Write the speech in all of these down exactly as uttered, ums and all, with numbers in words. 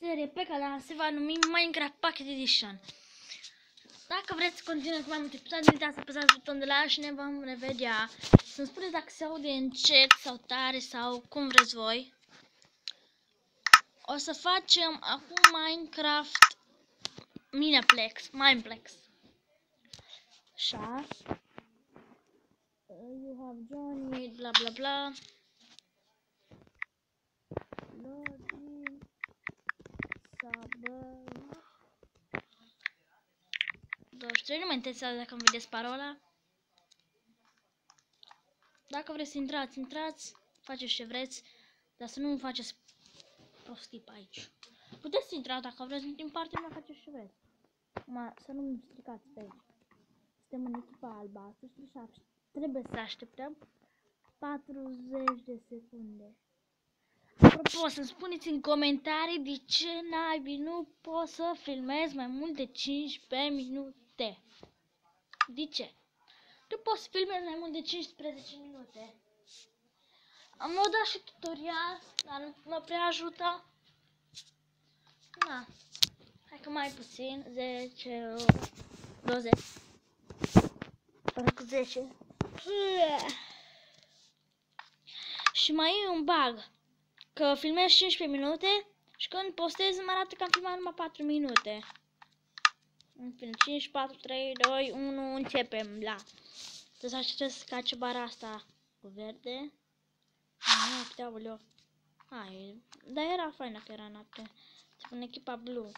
serie pe canal se va numi Minecraft Pocket Edition. Dacă vreți să continuăm cu mai multe episoade, nu uitați să apăsați butonul de like și ne vom revedea. Să-mi spuneți dacă se aude încet sau tare sau cum vreți voi. O să facem acum Minecraft Mineplex, Mineplex. Așa. You have Johnny, bla bla bla. Login. Sabă. douăzeci și trei, nu mă interesează dacă îmi vedeți parola. Dacă vreți să intrați, intrați, faceți ce vreți, dar să nu faceți prostii pe aici. Puteți intra dacă vreți, din partea mea faceți ce vreți. Ma, să nu-mi stricați pe aici. Suntem în echipa albastră și trebuie să așteptăm patruzeci de secunde. Apropo, să-mi spuneți în comentarii de ce naibii nu pot să filmez mai mult de cincisprezece minute. De ce? Nu pot să filmez mai mult de cincisprezece minute. Am dat și tutorial, dar nu mă prea ajută. Na, hai că mai puțin, zece, douăzeci. Până cu zece. Și mai e un bug. Că filmez cincisprezece minute și când postez îmi arată că am filmat numai patru minute. În fine, cinci, patru, trei, doi, unu, începem la. Trebuie să așteptăm să cace bara asta cu verde. Nu, putea voleo. Hai, dar era fain dacă era noapte. Să pun echipa blue.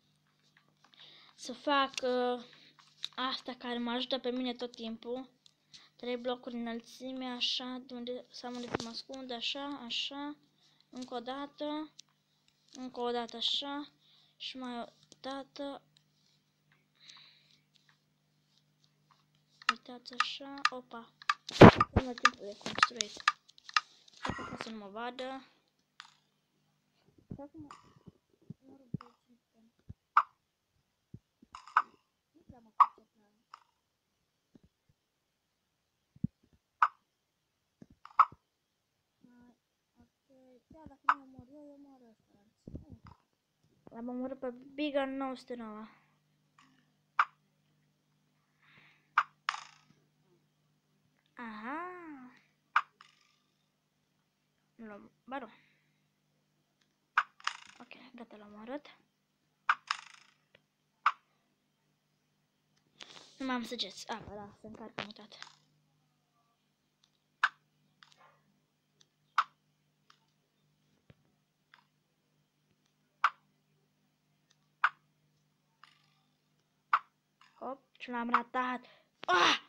Să fac uh, asta care mă ajută pe mine tot timpul. Trei blocuri înălțime, așa, de unde să am unde să mă ascund, așa, așa. Încă o dată. Încă o dată așa. Și mai o dată. Uitați așa, opa. Nu mă timpul de construit. Dacă pot să nu mă vadă. Dacă mă... Nu rog, nu prea mă concentrează. Ok, chiar dacă nu omor eu, eu omor ăsta. L-am omorât pe Biga nouă sute nouă. Aha. Nu l-am... Ba nu. Ok, gata, l-am omorât. Nu mai am săgeți. Ah, da, se încarcă mutat. Hop, și l-am ratat. Ah!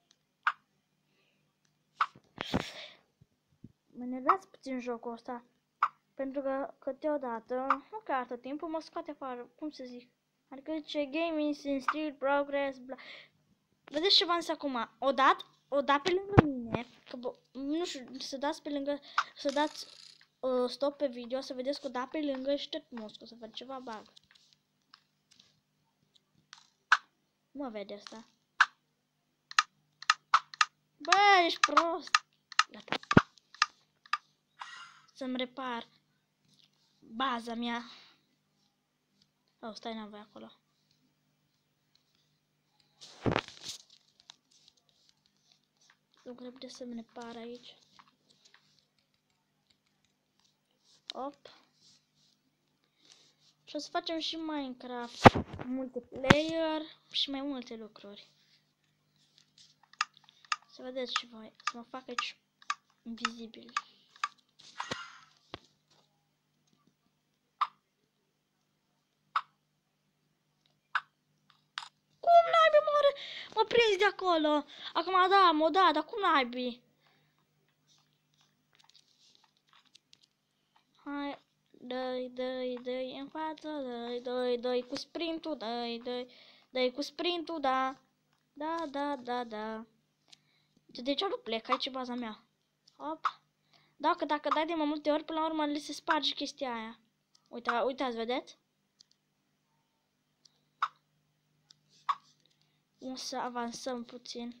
Mă enervează puțin jocul ăsta. Pentru că câteodată, nu chiar tot timpul, mă scoate afară, cum să zic. Adică zice gaming in still progress, bla. Vedeți ce v-am zis acum? O dat, o dat pe lângă mine, că nu știu, să dați pe lângă, să dați uh, stop pe video, să vedeți că o dat pe lângă și tot muscu, să fac ceva bug. Mă vede asta. Bă, ești prost. Gata. Să-mi repar baza mea. Oh, stai n-avea acolo. Nu cred de să-mi repar aici. Op. Și o să facem și Minecraft multiplayer și mai multe lucruri. Să vedeți și voi. Să mă fac aici invizibil. Cum naibii moare? Mă prins de acolo. Acum da, mă da, dar cum naibii? Hai, dă-i, dă-i, dă-i în față, dă-i, dă-i, dă-i cu sprintul, dă-i, dă-i, dă-i cu sprintul, da. Da, da, da, da. De ce nu plec? Aici e baza mea. Hop. Dacă, dacă dai de mai multe ori, până la urmă le se sparge chestia aia. Uita, uitați, vedeți? O să avansăm puțin.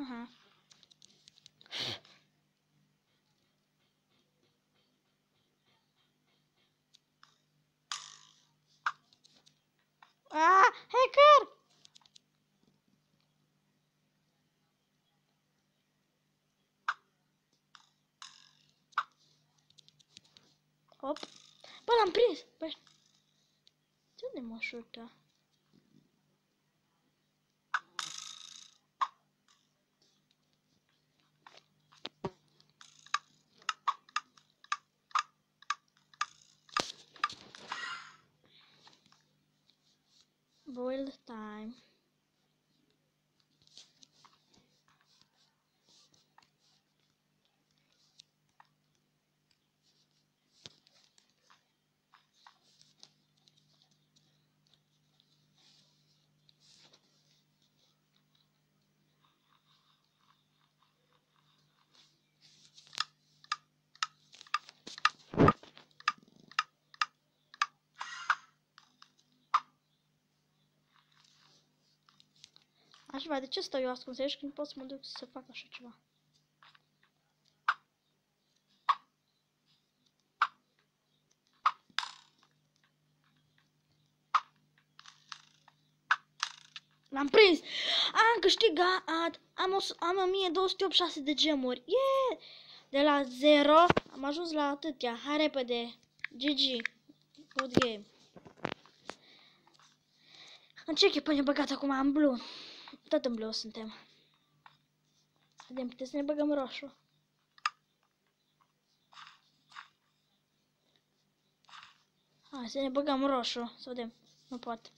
Aha. Ah, hacker! Hop. Bă, l-am prins! Bă, de unde mă șută? Boil time. Așa, de ce stau eu ascuns aici când pot să mă duc să fac așa ceva? L-am prins! Am câștigat! Am, o, am o mie două sute optzeci și șase de gemuri. Yeah! De la zero am ajuns la atâtea. Hai repede. G G. Good game. În ce echipă ne băgat acum? În blue. Tot în blue suntem. Vedem, puteți să ne băgăm roșu. Hai să ne băgăm roșu. Să vedem. Nu pot.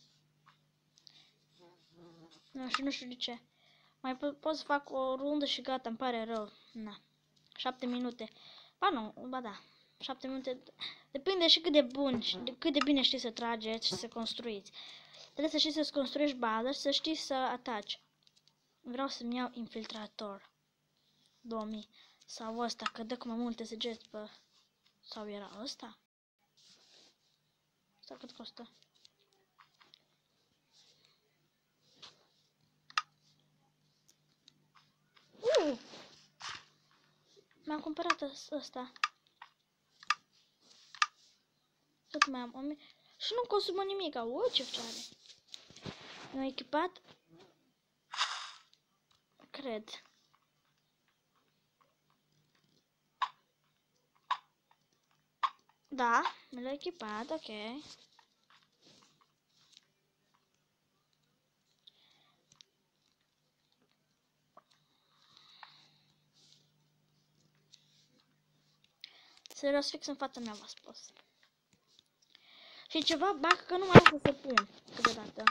Nu știu, nu știu de ce. Mai po pot să fac o rundă și gata, îmi pare rău. Na. Șapte minute. Ba nu, ba da. Șapte minute. Depinde și cât de bun, de cât de bine știi să trageți și să construiți. Trebuie să știi să-ți construiești bază și să știi să ataci. Vreau să-mi iau infiltrator. două mii. Sau ăsta, că dă cu mai multe săgeți pe... Sau era ăsta? Sau cât costă? Uh! Mi-am cumpărat ăsta. Tot mai am o mie. Și nu consumă nimic. Ui, ce are. Mi-am echipat. Cred. Da, mi l-am echipat, ok. Serios, fix în fața mea v-a spus. Și ceva bag că nu mai lasă să pun câteodată.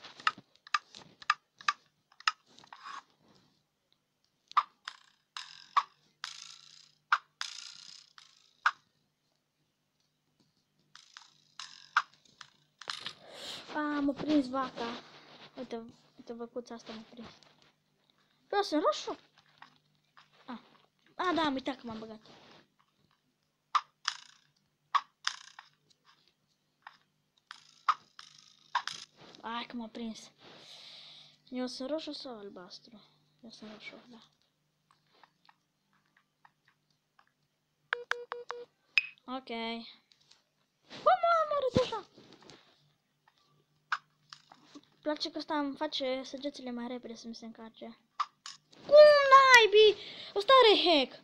A, m-a prins vaca. Uite, uite văcuța asta m-a prins. Eu sunt roșu? A, a da, am uitat că m-am băgat. Ai că m-a prins. Eu sunt roșu sau albastru? Eu sunt roșu, da. Ok. Bă, mă, mă arăt așa. Îmi place că ăsta îmi face săgețile mai repede să mi se încarce. Cum naibii? Ăsta are hack.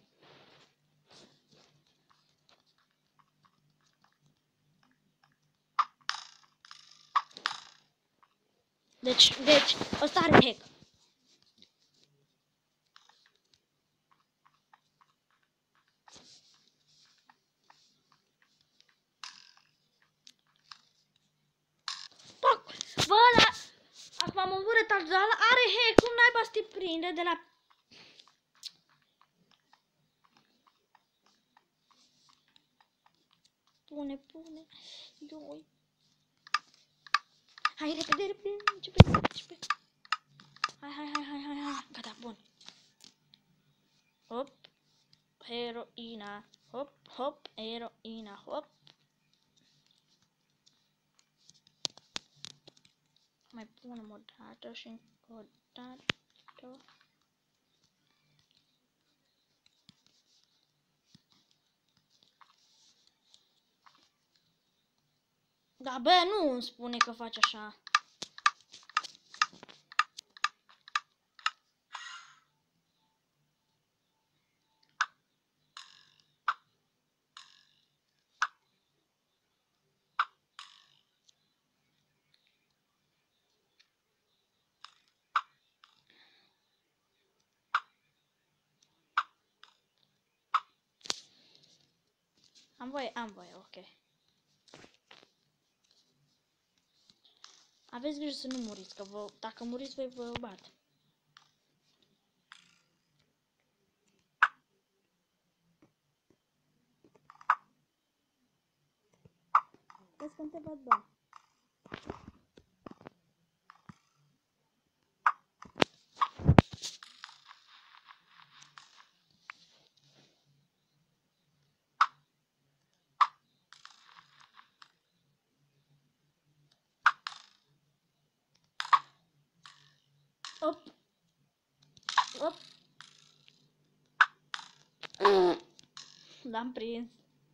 Deci, deci, ăsta are hack. Pac! Bă, la... Acum am omorât Tarzala, are hack, cum naiba să te prinde de la... Pune, pune, ioi. Hai, repede, repede, începe, începe. Hai, hai, hai, hai, hai, hai, gata, bun. Hop, heroina, hop, hop, heroina, hop. Mai punem o dată și încă o dată. Da, bă, nu îmi spune că faci așa. Am voie, am voie, ok. Aveți grijă să nu muriți, că vă, dacă muriți voi vă bat. Vezi când te văd, bă. Op. Op. L-am prins.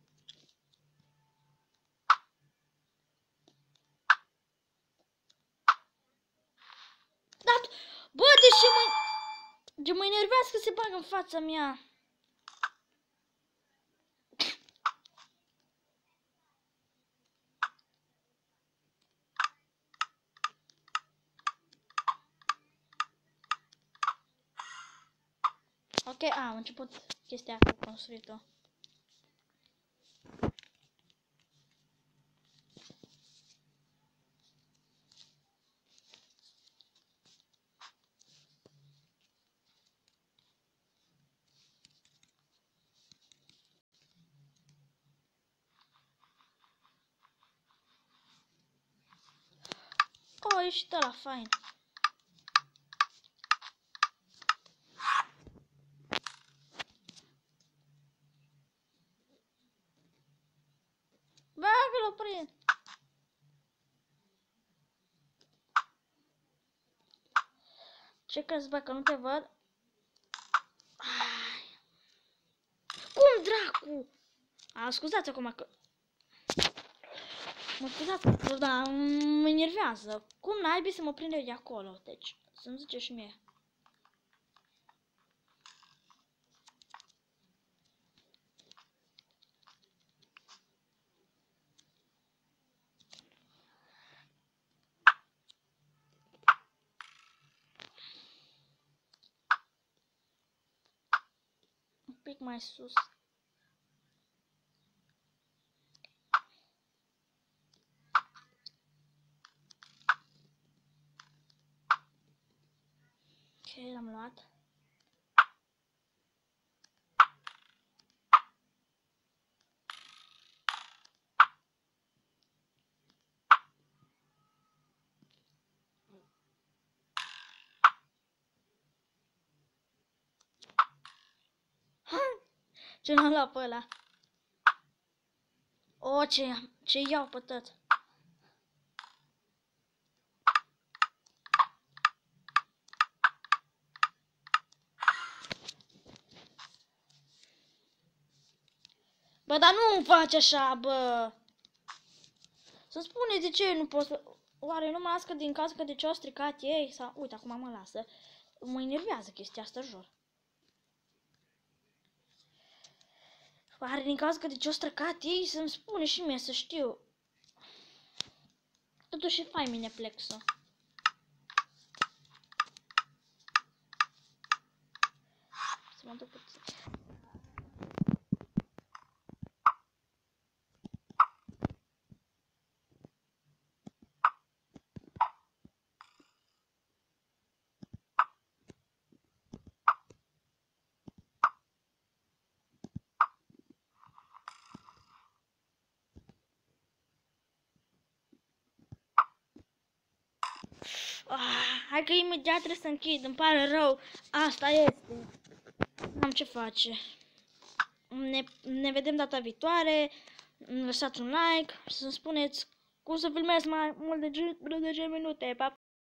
Dat. Bă, de ce mă... De mă enervează că se bagă în fața mea. Ok, a, am început chestia cu construitul. Oh, e și ăla fain. Bagă-l prind. Ce crezi, bă, că nu te văd? Ai. Cum dracu? A, scuzați acum că... Mă scuzați, dar mă enervează. Cum naibii să mă prinde de acolo? Deci, să-mi zice și mie. Un pic mai sus. Ok, l-am luat. Ce n-am luat pe ăla? O, ce, ce iau pe tot. Bă, dar nu-mi faci așa, bă. Să-mi spune de ce nu poți... Oare nu mă lasă din cauza că de ce au stricat ei? Sau... Uite, acum mă lasă. Mă enervează chestia asta, jur. Oare din cauza că de ce au stricat ei? Să-mi spune și mie să știu. Totuși e fain Mineplexul. Să mă duc puțin. Ah, hai că imediat trebuie să închid, îmi pare rău. Asta este. N-am ce face. Ne, ne vedem data viitoare. Lăsați un like, să-mi spuneți cum să filmez mai mult de zece minute. Pa!